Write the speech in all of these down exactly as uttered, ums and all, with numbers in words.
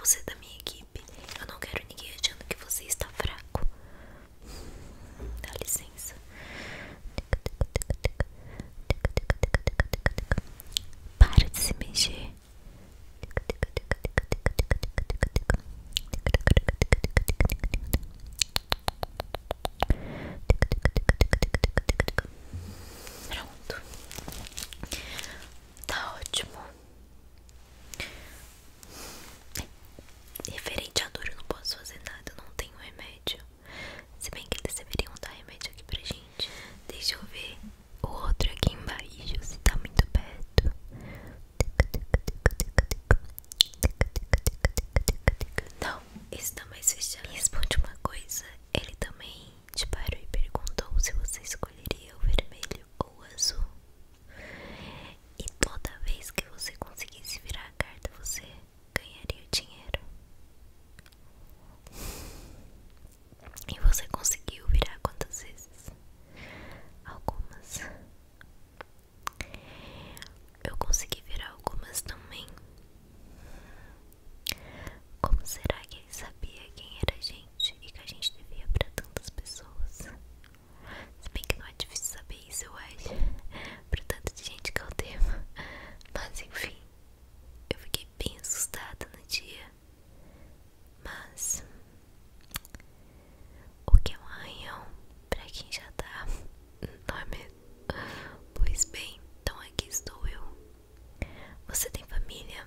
você da minha equipe. Eu não quero ninguém achando que você está fraco. Dá licença. Para de se mexer. Pronto. Tá ótimo. Referente à dor, eu não posso fazer nada. Eu não tenho remédio. Se bem que eles deveriam dar remédio aqui pra gente. Deixa eu ver o outro aqui embaixo, se tá muito perto. Não, esse tá mais fechado. Me responde uma coisa. Ele também te parou e perguntou se você escolheria o vermelho ou o azul. E toda vez que você conseguisse virar a carta, você ganharia o dinheiro. E você conseguiu virar quantas vezes? Algumas. Eu consegui virar algumas também. Como será que ele sabia quem era a gente e que a gente devia pra tantas pessoas? Se bem que não é difícil saber isso, eu acho, pra tanto de gente que eu devo. Mas enfim, eu fiquei bem assustada no dia. Mas o que é um arranhão pra quem já tá, não é mesmo? Pois bem, então aqui estou eu. Você tem família?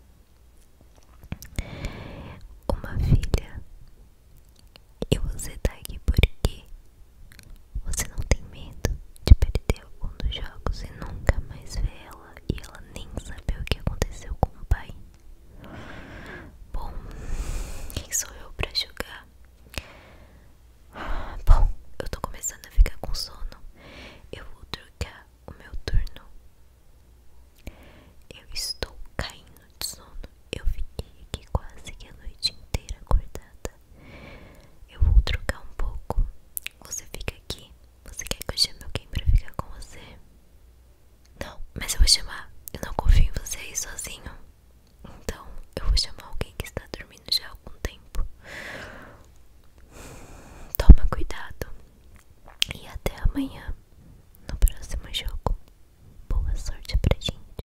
Uma filha? E você tá aqui porque você não tem medo de perder algum dos jogos e nunca mais ver ela e ela nem saber o que aconteceu com o pai? Bom, quem sou eu pra julgar? Bom, eu tô começando a ficar com sono. Eu vou trocar o meu turno. Eu estou caindo de sono. Eu fiquei aqui quase que a noite inteira acordada. Eu vou trocar um pouco. Você fica aqui. Você quer que eu chame alguém pra ficar com você? Não, mas eu vou chamar. Eu não confio em você aí sozinho. Então eu vou chamar alguém que está dormindo já há algum tempo. Toma cuidado. E até amanhã.